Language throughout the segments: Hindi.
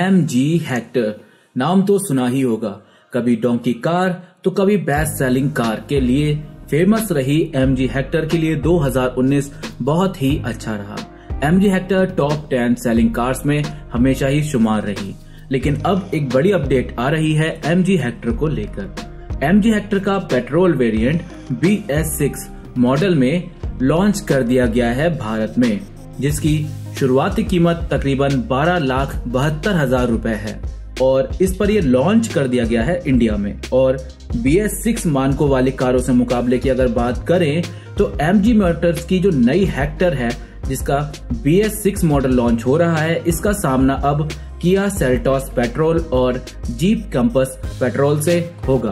MG Hector. नाम तो सुना ही होगा, कभी डोंकी कार तो कभी बेस्ट सेलिंग कार के लिए फेमस रही MG हेक्टर के लिए 2019 बहुत ही अच्छा रहा। MG Hector top 10 selling cars में हमेशा ही शुमार रही, लेकिन अब एक बड़ी अपडेट आ रही है MG हेक्टर को लेकर। MG हेक्टर का पेट्रोल वेरिएंट BS6 मॉडल में लॉन्च कर दिया गया है भारत में, जिसकी शुरुआती कीमत तकरीबन 12,72,000 रुपए है और इस पर यह लॉन्च कर दिया गया है इंडिया में। और BS6 मानकों वाली कारों से मुकाबले की अगर बात करें तो MG मोटर्स की जो नई हेक्टर है जिसका BS6 मॉडल लॉन्च हो रहा है, इसका सामना अब किया सेल्टॉस पेट्रोल और जीप कंपस पेट्रोल से होगा।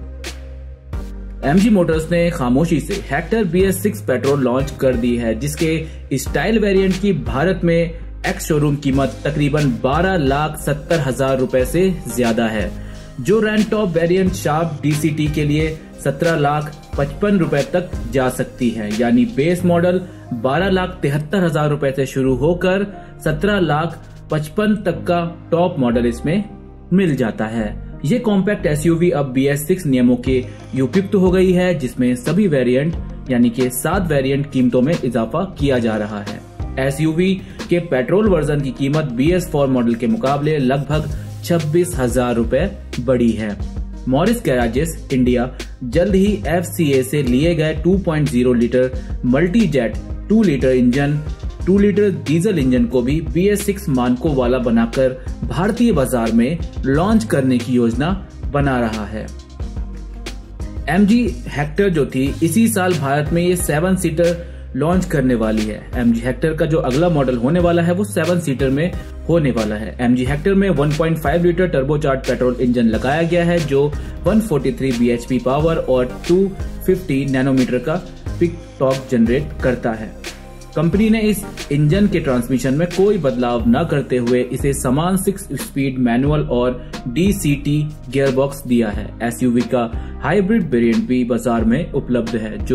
MG मोटर्स ने खामोशी से हेक्टर BS6 पेट्रोल लॉन्च कर दी है, जिसके स्टाइल वेरिएंट की भारत में एक्स शोरूम कीमत तकरीबन 12,70,000 रुपए से ज्यादा है। जो रैंड टॉप वेरिएंट शार्प DCT के लिए 17,55,000 रुपए तक जा सकती है, यानी बेस मॉडल 12,73,000 रुपए से शुरू होकर 17,55,000 तक का टॉप मॉडल इसमें मिल जाता है। ये कॉम्पैक्ट SUV अब BS6 नियमों के उपयुक्त हो गई है, जिसमें सभी वेरिएंट यानी कि 7 वेरिएंट कीमतों में इजाफा किया जा रहा है। SUV के पेट्रोल वर्जन की कीमत BS4 मॉडल के मुकाबले लगभग 26,000 रुपए बढ़ी है। मॉरिस गैराजेस इंडिया जल्द ही FCA से लिए गए 2.0 litre multi jet 2 litre diesel engine को भी BS6 मानकों वाला बनाकर भारतीय बाजार में लॉन्च करने की योजना बना रहा है। MG हेक्टर जो थी इसी साल भारत में ये 7 सीटर लॉन्च करने वाली है। MG हेक्टर का जो अगला मॉडल होने वाला है वो 7 सीटर में होने वाला है। MG हेक्टर में 1.5 लीटर टर्बोचार्ज पेट्रोल इंजन लगाया गया है जो 143 bhp पावर और 250 नैनोमीटर का पिक टॉर्क जनरेट करता है। कंपनी ने इस इंजन के ट्रांसमिशन में कोई बदलाव न करते हुए इसे समान 6 स्पीड मैनुअल और DCT गियरबॉक्स दिया है। SUV का हाइब्रिड वेरिएंट भी बाजार में उपलब्ध है जो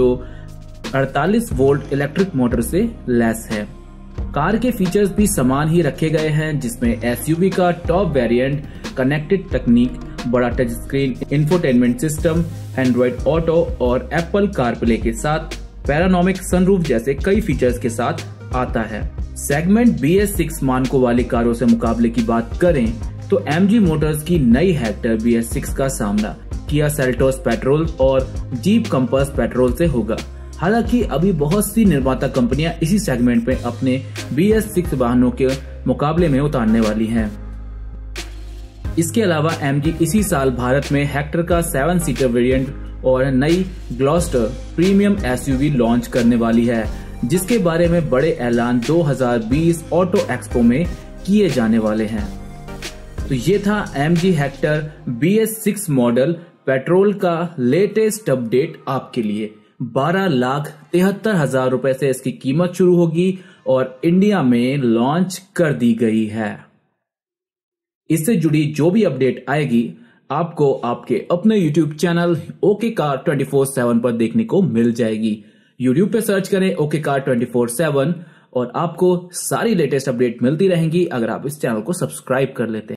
48 वोल्ट इलेक्ट्रिक मोटर से लैस है। कार के फीचर्स भी समान ही रखे गए हैं, जिसमें SUV का टॉप वेरिएंट कनेक्टेड तकनीक, बड़ा touch screen, infotainment system, Android Auto और एप्पल कारप्ले के साथ पैरानोमिक सनरूफ जैसे कई फीचर्स के साथ आता है। सेगमेंट BS6 मानकों वाली कारों से मुकाबले की बात करें तो MG मोटर्स की नई हेक्टर BS6 का सामना किया सेल्टोस पेट्रोल और जीप कंपस पेट्रोल से होगा। हालांकि अभी बहुत सी निर्माता कंपनियां इसी सेगमेंट में अपने BS6 वाहनों के मुकाबले में उतारने वाली हैं। इसके अलावा MG इसी साल भारत में हेक्टर का 7 सीटर वेरिएंट और नई ग्लॉस्टर प्रीमियम SUV लॉन्च करने वाली है, जिसके बारे में बड़े ऐलान 2020 ऑटो एक्सपो में किए जाने वाले हैं। तो ये था MG Hector BS6 model petrol का लेटेस्ट अपडेट आपके लिए। 12,73,000 रुपए से इसकी कीमत शुरू होगी और इंडिया में लॉन्च कर दी गई है। इससे जुड़ी जो भी अपडेट आएगी आपको आपके अपने YouTube चैनल ओके कार 24/7 पर देखने को मिल जाएगी। YouTube पे सर्च करें ओके कार 24/7 और आपको सारी लेटेस्ट अपडेट मिलती रहेंगी अगर आप इस चैनल को सब्सक्राइब कर लेते हैं।